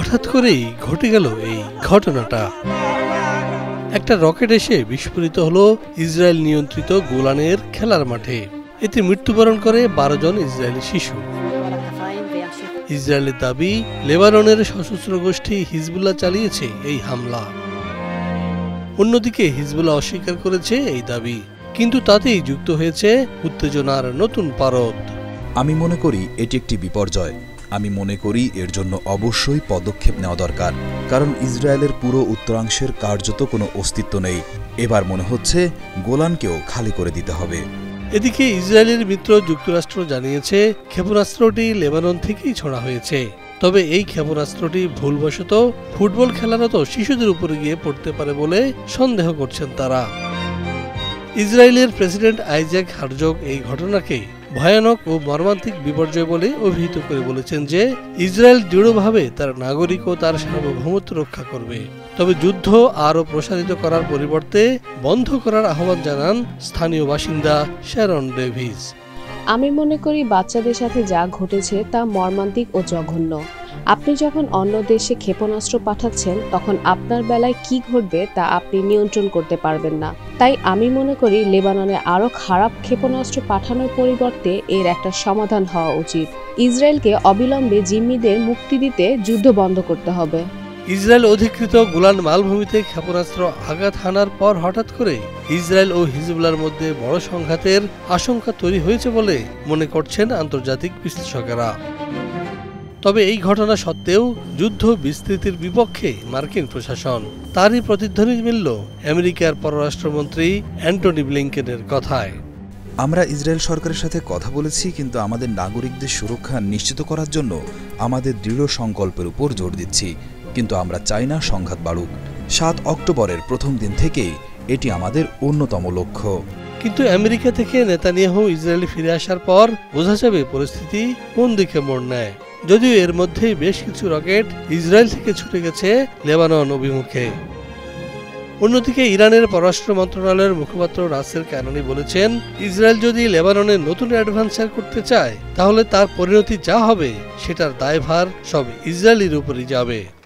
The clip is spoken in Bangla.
হঠাৎ করেই ঘটে গেল এই ঘটনাটা। একটা রকেট এসে বিস্ফোরিত হলো ইসরায়েল নিয়ন্ত্রিত গোলানের খেলার মাঠে। এতে মৃত্যুবরণ করে 12 জন ইসরায়েলি শিশু। ইসরায়েলের দাবি, লেবাননের সশস্ত্র গোষ্ঠী হিজবুল্লাহ চালিয়েছে এই হামলা। অন্যদিকে হিজবুল্লাহ অস্বীকার করেছে এই দাবি, কিন্তু তাতেই যুক্ত হয়েছে উত্তেজনার নতুন পারদ। আমি মনে করি এটি একটি বিপর্যয়। আমি মনে করি এর জন্য অবশ্যই পদক্ষেপ নেওয়া দরকার, কারণ ইসরায়েলের পুরো উত্তরাংশের কার্যত কোনো অস্তিত্ব নেই। এবার মনে হচ্ছে গোলানকেও খালি করে দিতে হবে। এদিকে ইসরায়েলের মিত্র যুক্তরাষ্ট্র জানিয়েছে ক্ষেপণাস্ত্রটি লেবানন থেকেই ছোড়া হয়েছে। তবে এই ক্ষেপণাস্ত্রটি ভুলবশত ফুটবল খেলারত শিশুদের উপরে গিয়ে পড়তে পারে বলে সন্দেহ করছেন তারা। ইসরায়েলের প্রেসিডেন্ট আইজ্যাক হারজগ এই ঘটনাকে ভয়ানক ও মর্মান্তিক বিপর্যয় বলে অভিহিত করে বলেছেন যে ইসরায়েল দৃঢ়ভাবে তার নাগরিক ও তার সার্বভৌমত্ব রক্ষা করবে। তবে যুদ্ধ আরও প্রসারিত করার পরিবর্তে বন্ধ করার আহ্বান জানান স্থানীয় বাসিন্দা শ্যারন ডেভিস। আমি মনে করি বাচ্চাদের সাথে যা ঘটেছে তা মর্মান্তিক ও জঘন্য। আপনি যখন অন্য দেশে ক্ষেপণাস্ত্র পাঠাচ্ছেন, তখন আপনার বেলায় কি ঘটবে তা আপনি নিয়ন্ত্রণ করতে পারবেন না। তাই আমি মনে করি লেবাননে আরও খারাপ ক্ষেপণাস্ত্র পাঠানোর পরিবর্তে এর একটা সমাধান হওয়া উচিত। ইসরায়েলকে অবিলম্বে জিম্মিদের মুক্তি দিতে যুদ্ধ বন্ধ করতে হবে। ইসরায়েল অধিকৃত গোলান মালভূমিতে ক্ষেপণাস্ত্র আঘাত হানার পর হঠাৎ করে ইসরায়েল ও হিজবুল্লাহর মধ্যে বড় সংঘাতের আশঙ্কা তৈরি হয়েছে বলে মনে করছেন আন্তর্জাতিক বিশ্লেষকেরা। তবে এই ঘটনা সত্ত্বেও যুদ্ধ বিস্তৃতির বিপক্ষে মার্কিন প্রশাসন। তারই প্রতিধ্বনি মিলল আমেরিকার পররাষ্ট্রমন্ত্রী অ্যান্টনি ব্লিংকেনের কথায়। আমরা ইসরায়েল সরকারের সাথে কথা বলেছি, কিন্তু আমাদের নাগরিকদের সুরক্ষা নিশ্চিত করার জন্য আমাদের দৃঢ় সংকল্পের উপর জোর দিচ্ছি। কিন্তু আমরা চাই না সংঘাত বাড়ুক। 7 অক্টোবরের প্রথম দিন থেকেই এটি আমাদের অন্যতম লক্ষ্য। কিন্তু আমেরিকা থেকে নেতানিয়াহু ইসরায়েলে ফিরে আসার পর বোঝা যাবে পরিস্থিতি কোন দিকে মোড় নেয়। যদিও এর মধ্যেই বেশ কিছু রকেট ইসরায়েল থেকে ছুটে গেছে লেবানন অভিমুখে। অন্যদিকে ইরানের পররাষ্ট্র মন্ত্রণালয়ের মুখপাত্র রাসেল কানানি বলেছেন, ইসরায়েল যদি লেবাননে নতুন অ্যাডভান্সার করতে চায়, তাহলে তার পরিণতি যা হবে সেটার দায়ভার সব ইসরায়েলের উপরই যাবে।